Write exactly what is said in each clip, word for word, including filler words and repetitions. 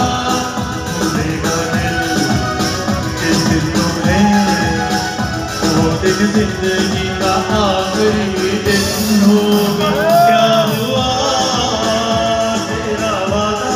भूलेगा दिल जिस दिन तुम्हें, वो दिन जिंदगी का आखिरी दिन होगा। क्या हुआ तेरा वादा,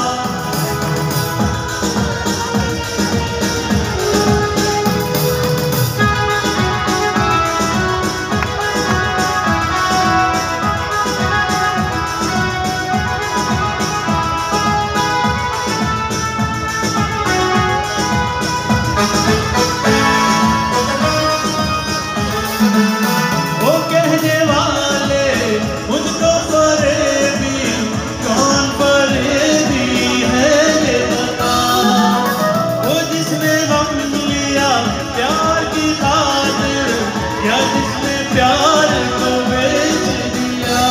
वो कहने वाले मुझको फरेबी, कौन फरेबी है ये बता। वो जिसने गम लिया प्यार की खातिर, या जिसने प्यार को बेच दिया।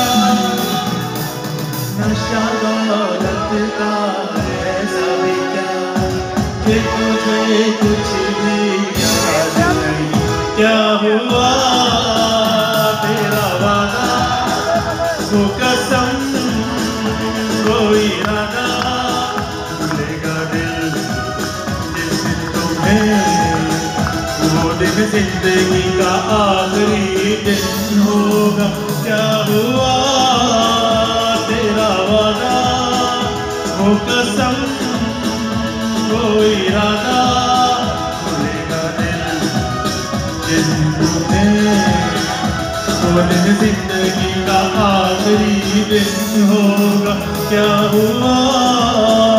नशा दौलत का ऐसा भी क्या कि तुझे कुछ भी याद नहीं। क्या हुआ तेरा वादा, वो कसम वो इरादा, भूलेगा दिल जिस दिन तुम्हें, वो दिन जिंदगी का आखिरी दिन होगा। क्या हुआ तेरा वादा, वो कसम वो इरादा, भूलेगा दिल जिस दिन तुम्हें, वो दिन जिंदगी का आखिरी दिन होगा। क्या हुआ